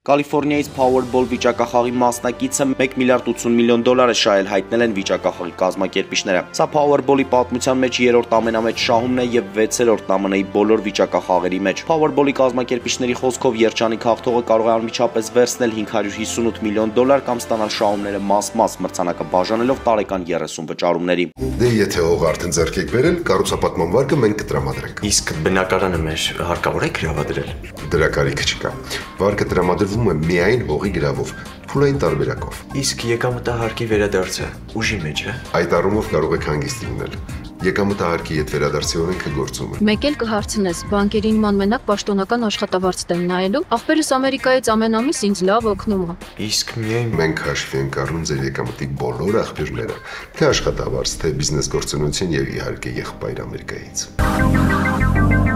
Կալիֆոռնիայից Powerball վիճակախաղի մասնակիցը $1 միլիարդ 80 միլիոն է շահել, հայտնել են վիճակախաղի կազմակերպիչները։ Սա Powerball-ի պատմության մեջ երրորդ ամենամեծ շահումն է եւ 6-րդն ԱՄՆ-ի բոլոր վիճակախաղերի մեջ։ Powerball-ի կազմակերպիչների խոսքով երջանիկ հաղթողը կարող է անմիջապես վերցնել $558 միլիոն կամ ստանալ շահումները մաս-մաս, մրցանակը բաժանելով տարեկան 30 վճարումների։ Դե եթե հող արդեն ձեռք եք բերել, կառուցապատման վարկը մենք կտրամադրենք։ Իսկ բնակարանը մեր հարկավոր է գրավադրել։ Դրա կարիքը չկա։ Վարկը տրամադրվում է միայն հողի գրավով, փուլային տարբերակով։ Իսկ եկամտահարկի վերադարձը ուժի մեջ է։ Այդ առումով կարող եք հանգիստ լինել։ Եկամտահարկի հետ վերադարձի օրենքը գործում է։ Մեկ էլ կհարցնես, բանկերի նման մենակ պաշտոնական աշխատավարձ տեն նայելու, ախպերս Ամերիկայից ամեն ամիս ինձ լավ օգնում է։ Իսկ միայն Մենք հաշվի ենք առնում ձեր եկամտի բոլոր աղբյուրները, թե աշխատավարձ, թե բիզնես գործունեություն եւ իհարկե եղբայր Ամերիկայից։